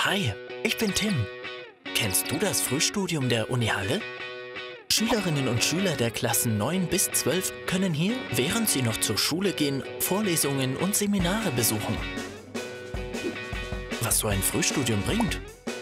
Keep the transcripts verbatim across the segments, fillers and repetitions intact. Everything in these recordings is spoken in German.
Hi, ich bin Tim. Kennst du das Frühstudium der Uni Halle? Schülerinnen und Schüler der Klassen neun bis zwölf können hier, während sie noch zur Schule gehen, Vorlesungen und Seminare besuchen. Was so ein Frühstudium bringt?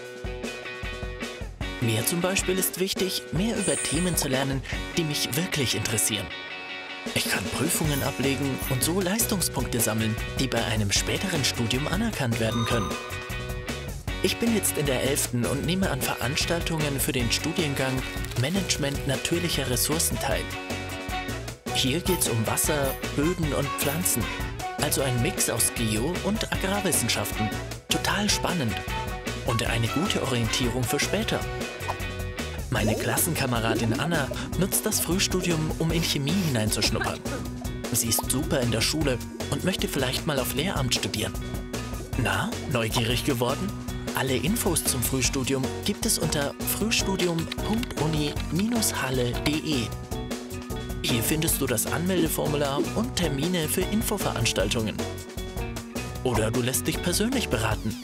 Mir zum Beispiel ist wichtig, mehr über Themen zu lernen, die mich wirklich interessieren. Ich kann Prüfungen ablegen und so Leistungspunkte sammeln, die bei einem späteren Studium anerkannt werden können. Ich bin jetzt in der elften und nehme an Veranstaltungen für den Studiengang Management natürlicher Ressourcen teil. Hier geht es um Wasser, Böden und Pflanzen, also ein Mix aus Geo- und Agrarwissenschaften. Total spannend und eine gute Orientierung für später. Meine Klassenkameradin Anna nutzt das Frühstudium, um in Chemie hineinzuschnuppern. Sie ist super in der Schule und möchte vielleicht mal auf Lehramt studieren. Na, neugierig geworden? Alle Infos zum Frühstudium gibt es unter frühstudium punkt uni Bindestrich halle punkt de. Hier findest du das Anmeldeformular und Termine für Infoveranstaltungen. Oder du lässt dich persönlich beraten.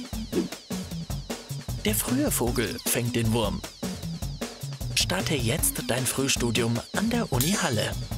Der frühe Vogel fängt den Wurm. Starte jetzt dein Frühstudium an der Uni Halle.